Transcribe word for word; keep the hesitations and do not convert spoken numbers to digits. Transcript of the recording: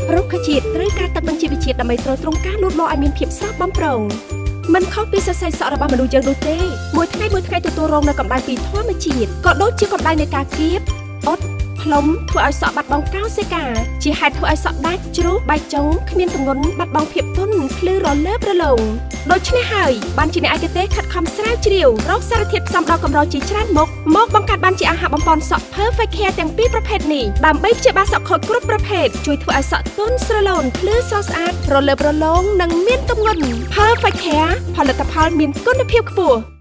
រុក្ខជាតិត្រូវការទឹកបញ្ជាវិជាតិដើម្បីទ្រទ្រង់ការលូតលាស់ឲ្យមានភាពស្រស់បំព្រងមិនខុសពីសរសៃសក់របស់មនុស្សយើងនោះទេមួយថ្ងៃមួយថ្ងៃទទួលរងនៅកម្ដៅពីធម្មជាតិក៏ដូចជាកម្ដៅនៃការគៀបអត់ផ្លុំធ្វើឲ្យសក់បាត់បង់កោសិកាជាហេតុធ្វើឲ្យសក់ដាច់ជ្រុះបែកចុងគ្មានទម្ងន់បាត់បង់ភាពទន់ភ្លឺរលើបរលោងដូច្នេះហើយបានជាអ្នកឯកទេសខិតខំស្រាវជ្រាវរកសារធាតុផ្សំដ៏កម្រជាច្រើនមុខមកបង្កើតបានជាអាហារបំពន់សក់ Perfect Care ទាំងពីរប្រភេទនេះដើម្បីព្យាបាលសក់ខូចគ្រប់ប្រភេទជួយធ្វើឲ្យសក់ទន់ស្រឡូនភ្លឺស្រស់ស្អាតរលើបរលោងនិងមានទម្ងន់ Perfect Care ផលិតផលមានគុណភាពខ្ពស់